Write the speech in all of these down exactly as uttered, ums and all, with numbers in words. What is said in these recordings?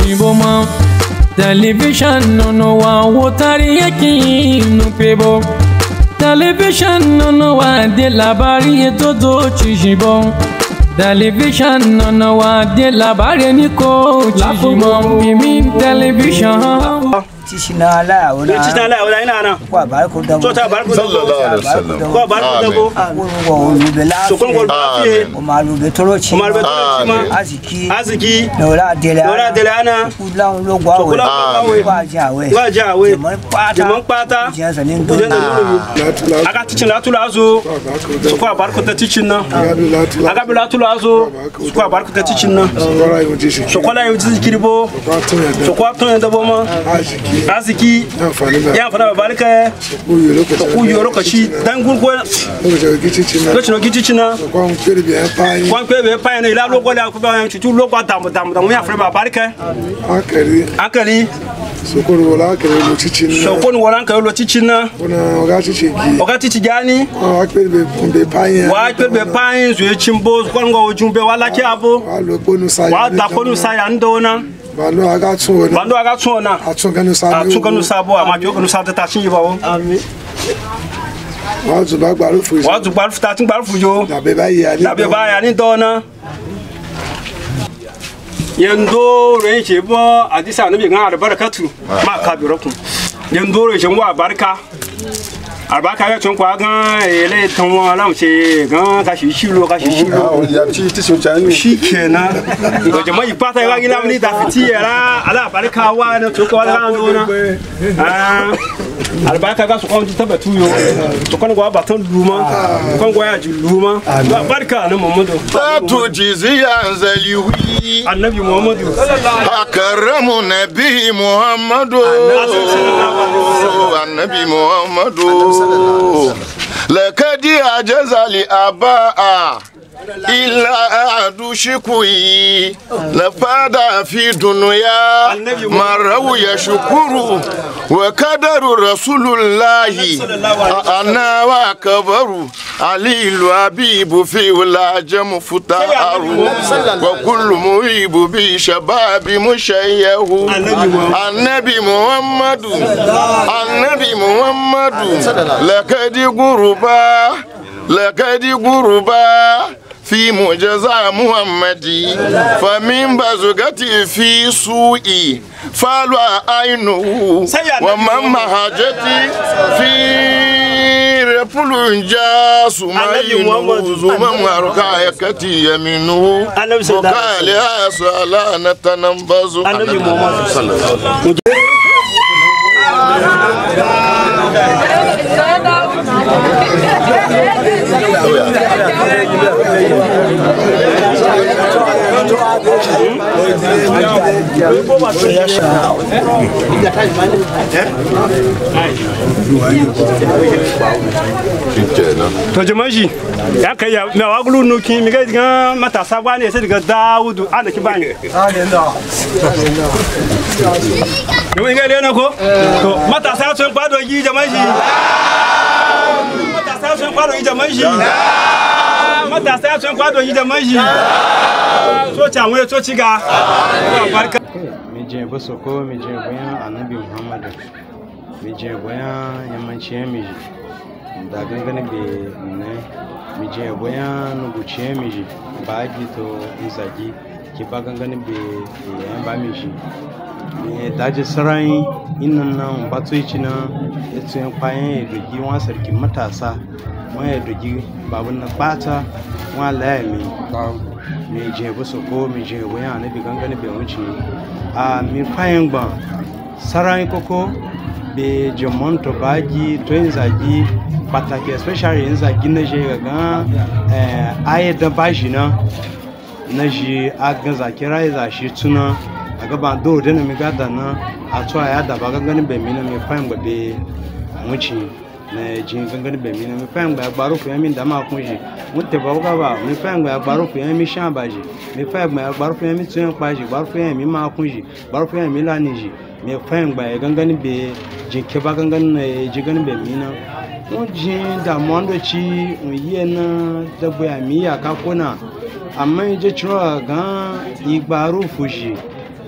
Chiboma television no wa wotari yaki no pebo television no wa de labari todo Chibom television no wa de labari ni ko Chibom mimi television Tishina la wala tishina la wala ina na kwa barko da to ta barko sallallahu alaihi wasallam kwa barko da go ko lube la so kon go fiye o ma lube torochi o ma lube torochi ma aziki aziki dola dela dola dela ana kula un lo gwa we wa jawe wa jawe mon pata mon pata je sanin do aka tichin la tula azu so kwa barko ta tichin na aka bila tula azu so kwa barko ta tichin na so kwa la yuti kiribo so kwa ton da bo ma aziki ya fara barka ku yoro kashi dan gurgo lokacin gici na kwan kwebe pa ne ila logo la ku ba yan tutu logo dam dam dam ya fara barka akari akari sokoni wala akari lo cici na sokoni wala akari lo cici na ona oga cici gi oga cici gani wa kwebe be payin wa kwebe payin zo chimbo kwango ojumbe wala ki abo wa lo ponu sa wa da ponu sa ya ndona bando aga tun bando aga tun na atun kanu sa atun kanu sa bo ama ki kanu sa ta chin yibawo amen wa zu ba gbaru fu wa zu gbaru ta tin gbaru fu yo dabe ba ya ni dabe ba ya ni dona yendo re che bo adisa no bi gan albarakatu ma ka bi rokun yendo re che wa barka albarka ya tun kwa gan ele tan wa lam che gan ka shi shi lo ka shi shi lo ya ti ti so chan shi kenan to jama'a ipata ya gina mini da fiti era ala barka wa na to ko ala ndona ah albarka ga su kon ta batu yo to kon gwa batan luma kon gwa ya ji luma barka na Muhammadu to jiziya zaliwi annabi Muhammadu akaramu nabi Muhammadu annabi Muhammadu لقد أجاز لأباء إلا أدوشكوي لفادا في دنيا مروا يشكروا وقدر رسول الله أنا وكبر علي الحبيب في ولاجم فتار وكل مهيب بشباب مشيه النبي محمد النبي محمد لقد غربا لقد غربا في معجزة محمد فمن بزغتي في سوء فالو عينه ومن مهجتي في رفل جاس ما ينوز ومن ركايكتي يمينه وقال يا سلانة تنبز النبي محمد صلى الله عليه وسلم to jama'i ya kai ya na wagulu nuki mi ga matasa ba ne sai daga Dawudu ana ki bani yau ga lena ko to matasa sun kwado yi jama'i matasa sun kwado yi jama'i matasa sun kwado yi jama'i so chanwe so ciga barka mi je bosoko mi je boyan annabi Muhammad mi je boyan yamanci mi da gangane be ne mi je boyan nuguce mi ba gito izagi ki ba gangane be yan ba mi shi mi daji sarai innan nan batoyi na yace yan kwayen dogi wan sarki matasa mai dogi babun na bata wa layami mi je bosoko mi je boyan annabi gangane be wuce a mi kwayen gba sarai koko be jamonto baji to inzagi pataki especially inzagi na je ga eh aye da baji na na je aga zakira za shi tuna aga ba do da mi gada na a to ya da ba gangan be mi na mi fam ba be muci na je gangan be mi na mi fam ba gbaro fu mi da ma kun je mutte ba ga ba mi fam ba gbaro fu mi shan baji mi fam ba gbaro fu mi tun pa je gbaro fu mi ma kun je gbaro fu mi la ni je me fayin ba gangan be jinke ba gangan ji ganin be mina on ji da mondo ci yi na da boya mi ya ka kona amma je ciro ga igbaru fuji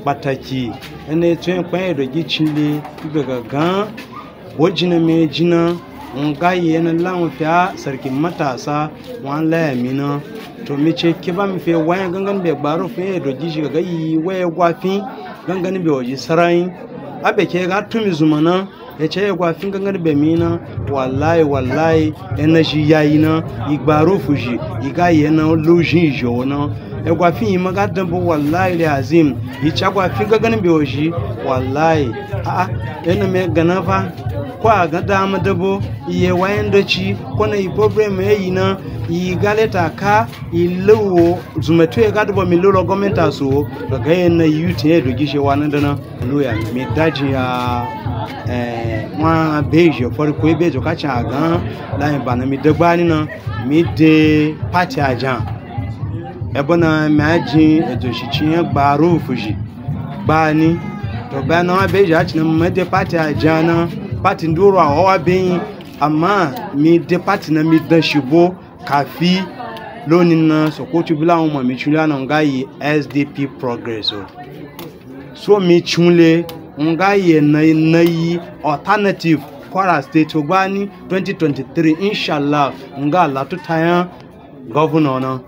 pataki ene tuen kwa edogi chile daga gan wajina me jina nga yana lawo fa sarki matasa wan la mina to me ce ke ba mi fe wayan gangan be gbaro fe edogi shi ga yi waya gwafi gangan be oji sarai abe ke ga tumi zumana ya ce gwafin gangan be mina wallahi wallahi energy yayi na igbaro fuji iga yana lojin jona e gwafin yi maga dambo wallahi azim yi cha gwafin gangan be oji wallahi a a ina me ganafa kwa ga dama dabo iye wayan doci kona i problem yayi na i galeta ka i lowo zumatu ya gadabo mi lolo gomenta so daga yana yuti ya dogi she wanan dana loya me daji ya eh wa beje for ko beje ka cha gan la ba na mi dagba ni na mi de party ajan e bona mi ajin edo shichi gbaro fuji ba ni to ba na beje a chi na mi de party ajan na party ndoro a wa ben amma mi de party na mi dan shibo kafi lonin na sokoto bila mo mi chula na ngai S D P progress o so mi chunle ngai na nayi alternative Kwara State ogbani twenty twenty-three inshallah nga la tutaya governor na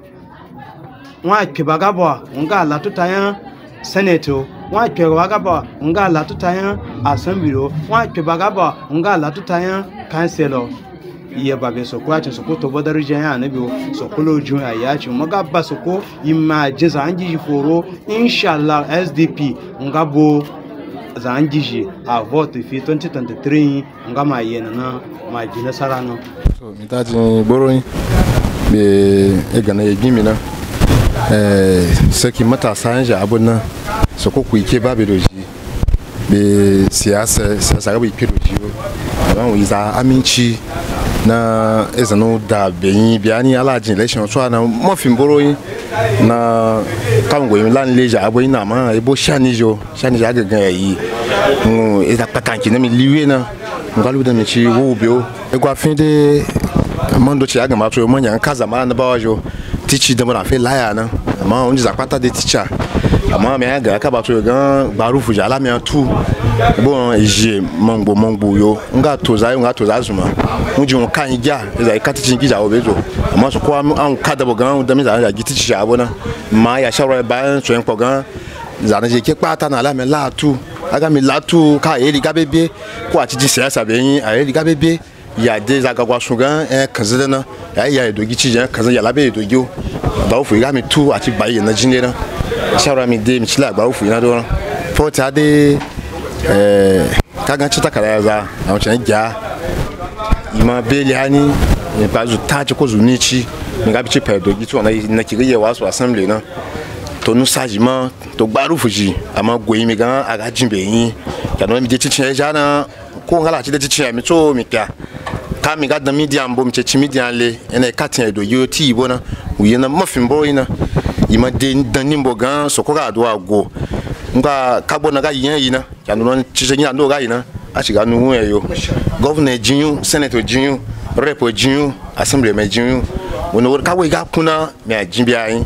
wa kebagabo nga la tutaya senator wa kebagabo nga la tutaya assembly wa kebagabo nga la tutaya councilor iye babe soko ati soko to bodar jaya na biyo soko loju ayachi magaba soko imma jeza anji foro inshallah S D P ngabo za anji a vote fi twenty twenty-three ngama yena na ma jina sarano so mitaji boroni be e gana ye gimina eh saki matasa anja abuna soko ku ike babe doji be siyasa siyasa ga ike doji ba wi za aminci na ezano da beyin biani ala jin election so na mo fin boroyin na kan go yin lan leja abo ina ma ebo shanijo shanijo agagan yi mu eza patanki na mi liwe na ngalu da mi chi wo bio e gwa fin de mondo chi aga ma so mo nya kaza ma na bawajo tichi da mo fe laya na ma onji za kwata de teacher ama me aga ka ba so gan barufu jala me tu bon je mongbo mongbo yo nga toza yo nga toza zuma unji on kan ja eza ikati chingi ja obezo ama so ko an kada bo gan da mi za ja giti chi abona ma ya shawra ba so en ko gan za na je ke pata na la me la tu aga mi la tu ka eri ga bebe ko ati ji siyasa be yin a eri ga bebe ya de za ga gwa sugan e kanzede na ya ya edogi chi je kanzede ya la be edogi o ba o fu ga mi tu ati ba ye na jinera shawra mi de mi chila ba o fu na do fo ta de eh kaga chita kala za a chen ja ima beli hani e ba zu ta ko zu ni chi nga bi chi pa edogi tu na na kiriye wa so assembly na to nu sajima to gbaru fuji ama goyi mi gan aga jimbe yin ya no mi je chichi ja na ko ngala chi de chichi mi to mi pia ka mi ga da media mbo mi chichi media le ene katin edo yo ti ibo na uye na mafin bo ina ima de dan nimbo gan so ko ga do ago nga kabo na ga yin yin na ya no chichi yin no ga yin na a chi ga nu e yo governor jinyu senator jinyu rep jinyu assembly me jinyu wono ka we ga kuna me ajimbi ayin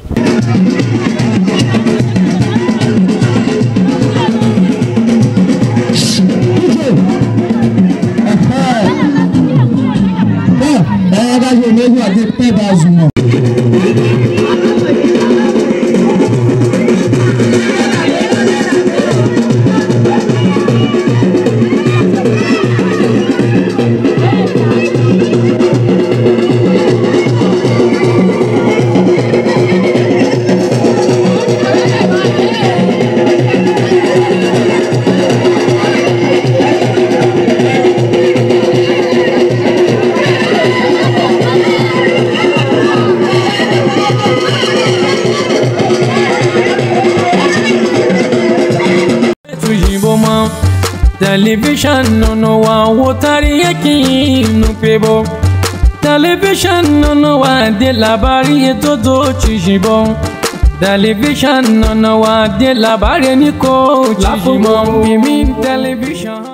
mesmo aqui pedaço, mano. Television no no wa wotari yaki no pebo Television no no wa de labari etodo chijibo Television no no wa de labari ni ko chijibo Mimi television